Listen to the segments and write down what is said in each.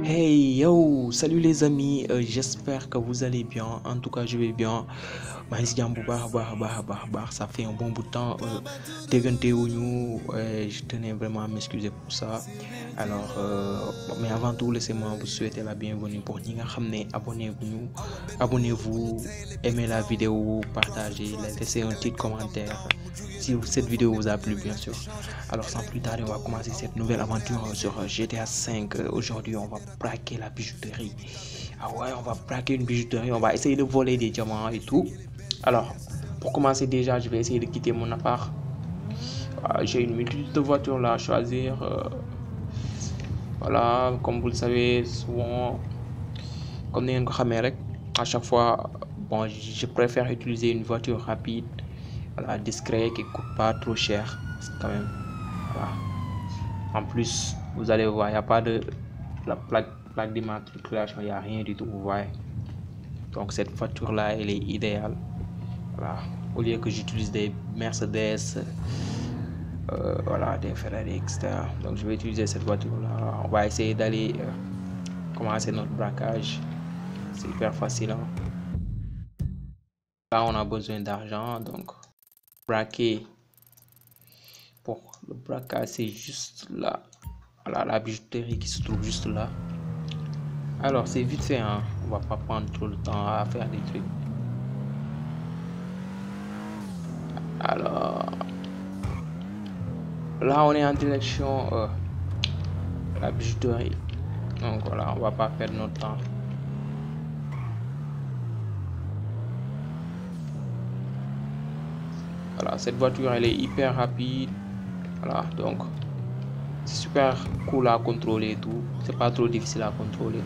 Hey yo, salut les amis, j'espère que vous allez bien. En tout cas, je vais bien. maa ngi si jàmm bu baax ça fait un bon bout de temps déggante wuñu. Je tenais vraiment à m'excuser pour ça. Alors mais avant tout, laissez-moi vous souhaiter la bienvenue pour ñi nga xam ne abonnez-vous, aimez la vidéo, partagez, laissez un petit commentaire si cette vidéo vous a plu, bien sûr. Alors sans plus tarder, on va commencer cette nouvelle aventure sur GTA 5. Aujourd'hui, on va braquer la bijouterie. Ah ouais, on va braquer une bijouterie, on va essayer de voler des diamants et tout. Alors, pour commencer déjà, je vais essayer de quitter mon appart. J'ai une multitude de voitures là à choisir. Voilà, comme vous le savez, souvent, comme vous le à chaque fois, bon, je préfère utiliser une voiture rapide, voilà, discrète, qui ne coûte pas trop cher, quand même. Voilà. En plus, vous allez voir, il n'y a pas de la plaque d'immatriculation, il n'y a rien du tout, vous voyez. Donc cette voiture-là, elle est idéale. Voilà. Au lieu que j'utilise des Mercedes, voilà, des Ferrari, etc. Donc je vais utiliser cette voiture-là. On va essayer d'aller commencer notre braquage. C'est hyper facile. Hein? Là, on a besoin d'argent, donc braquer. Pour le braquage, c'est juste là. Voilà, la bijouterie qui se trouve juste là. Alors, c'est vite fait, hein? On va pas prendre trop le temps à faire des trucs. Alors, là, on est en direction la bijouterie. Donc voilà, on va pas perdre notre temps. Voilà, cette voiture, elle est hyper rapide. Voilà, donc c'est super cool à contrôler et tout. C'est pas trop difficile à contrôler.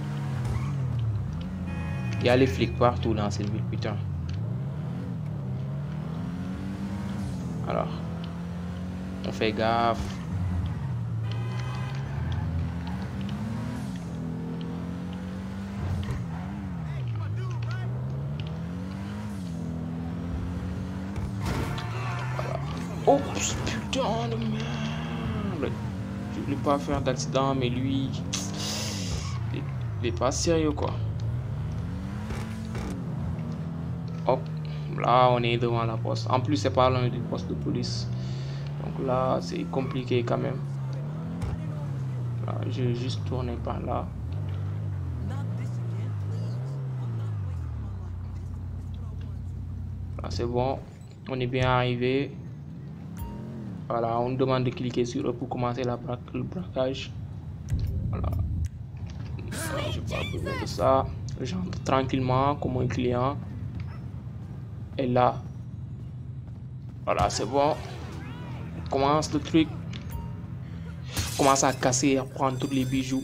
Il y a les flics partout dans cette ville, putain. Alors, on fait gaffe. Voilà. Oh putain de merde. Je voulais pas faire d'accident, mais lui, il est pas sérieux quoi. Hop, là on est devant la poste. En plus, c'est pas loin du poste de police. Donc là, c'est compliqué quand même. Là, je vais juste tourner par là. Là, c'est bon. On est bien arrivé. Voilà, on nous demande de cliquer sur eux pour commencer le braquage. Voilà. J'ai pas besoin de ça. J'entre tranquillement comme un client. Et là, voilà, c'est bon. On commence le truc. On commence à casser et à prendre tous les bijoux.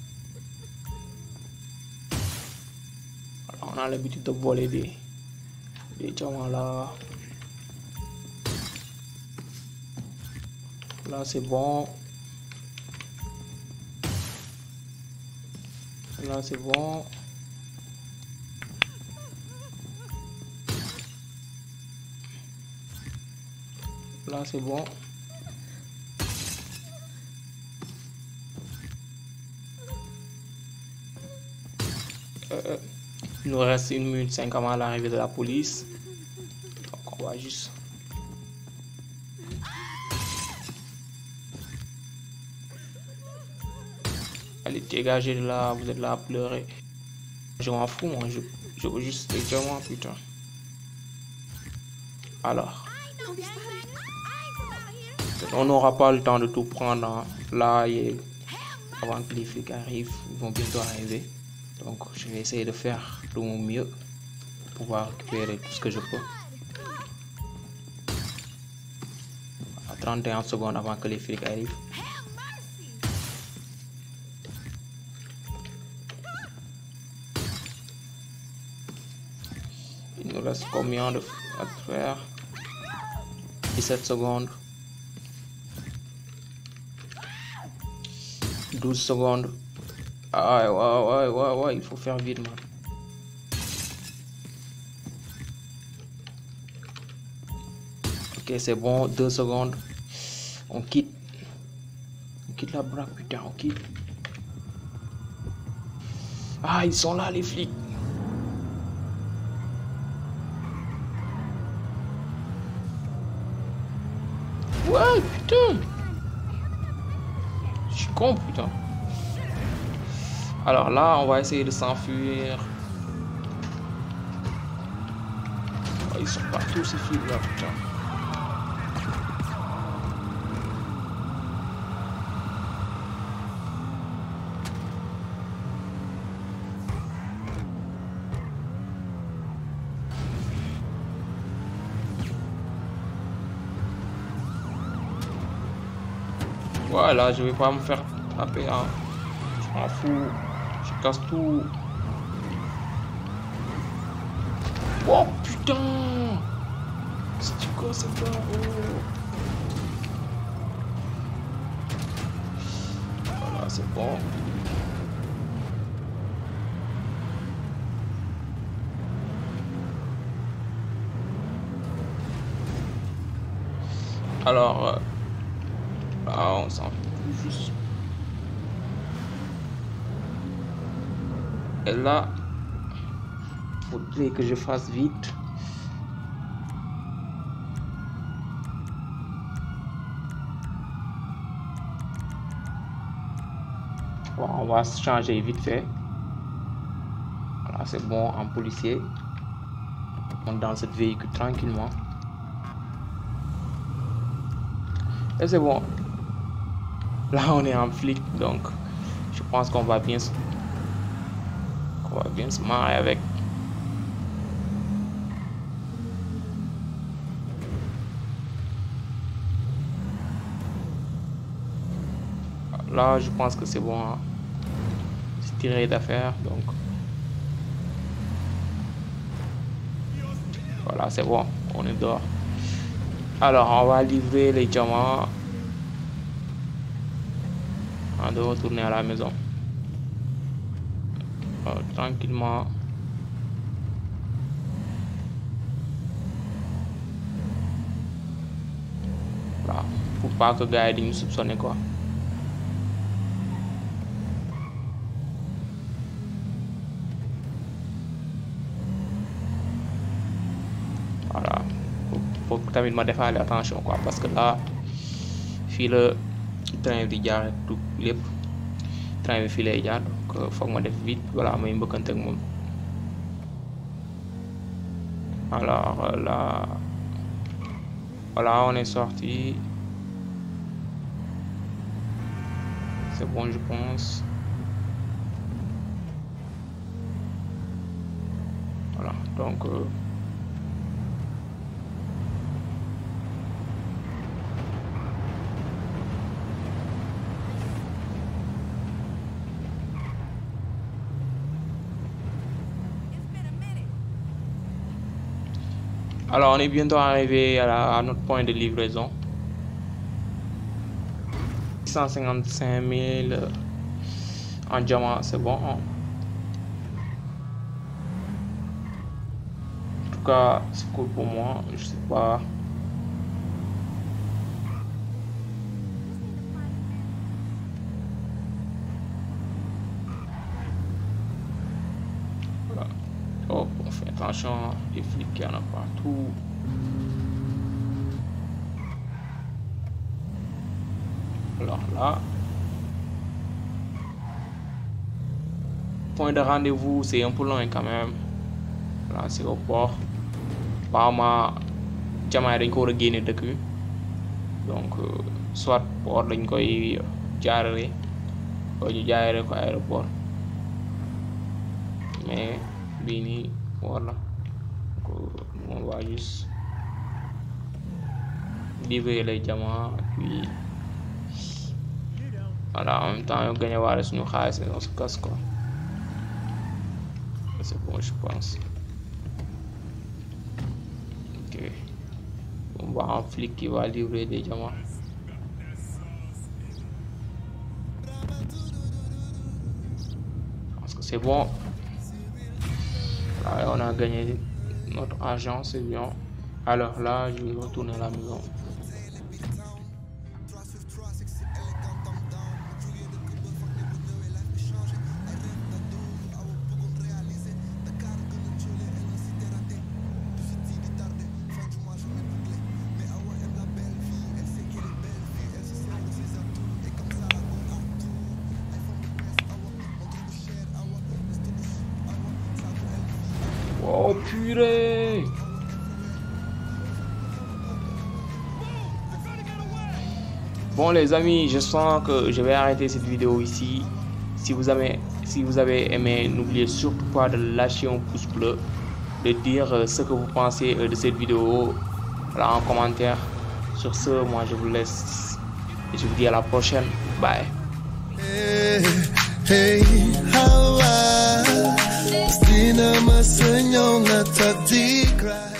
Voilà, on a l'habitude de voler des diamants là. Là, c'est bon. Là, c'est bon. Là, c'est bon. Il nous reste 1 minute 5 avant l'arrivée de la police. Donc, on va juste... Allez, dégagez de là. Vous êtes là à pleurer. Je m'en fous, moi. Je veux juste des diamants, putain. Alors... On n'aura pas le temps de tout prendre hein. Là et avant que les flics arrivent, ils vont bientôt arriver. Donc je vais essayer de faire de mon mieux pour pouvoir récupérer tout ce que je peux. À 31 secondes avant que les flics arrivent. Il nous reste combien de à faire? 17 secondes. 12 secondes. Ah ouais, il faut faire vite, man. Ok, c'est bon, 2 secondes. On quitte la braque, putain, on quitte. Ah, ils sont là, les flics. Ouais, putain. Je suis con, putain. Alors là, on va essayer de s'enfuir. Oh, ils sont partout, ces flics là, putain. Voilà, je vais pas me faire taper, hein. Je m'en fous. Je casse tout. Oh putain! C'est quoi ce barreau? Voilà, c'est bon. Alors, là, on s'en fout juste. Et là, faudrait que je fasse vite. Bon, on va se changer vite fait. Voilà, c'est bon, en policier. On est dans cette véhicule tranquillement. Et c'est bon. Là, on est en flic, donc je pense qu'on va bien se marrer avec. Là, je pense que c'est bon, hein. C'est tiré d'affaire, donc voilà, c'est bon, on est dehors. Alors, on va livrer les diamants avant de retourner à la maison. Tranquillement. Voilà, pour pas que gars yi di ñu soupçonner quoi. Voilà, faut tamit ma defaale attention quoi, parce que là fii la train bi di jaar tout lépp train bi fii lay jaar, donc foog ma def vite voilà may mbëkkante ak moom. Alors là, voilà, on est sorti. C'est bon, je pense. Voilà, donc alors on est bientôt arrivé à notre point de livraison. 155 000 en diamant, c'est bon. En tout cas, c'est cool pour moi. Je sais pas. Voilà. Oh, on fait attention, les flics, il y en a partout. Alors là, point de rendez-vous, c'est un peu loin quand même. Là, c'est au port. Apparemment, jamaa yi dañ ko war a génne dëkk bi, donc soit port dañ koy jaarale wala ñu jaarale ko aéroport, mais bii nii port la, on va juste livrer les diamants puis voilà, en même temps ñu gagné waale suñu xaalis on se casse quoi. C'est bon, je pense. Ok, on va un flic qui va livrer des diamants. Je pense que c'est bon. Là, on a gagné notre argent, c'est bien. Alors là, je vais retourner à la maison. Purée. Bon les amis, je sens que je vais arrêter cette vidéo ici. Si vous avez aimé, n'oubliez surtout pas de lâcher un pouce bleu, de dire ce que vous pensez de cette vidéo là en commentaire. Sur ce, moi je vous laisse et je vous dis à la prochaine. Bye. Hey,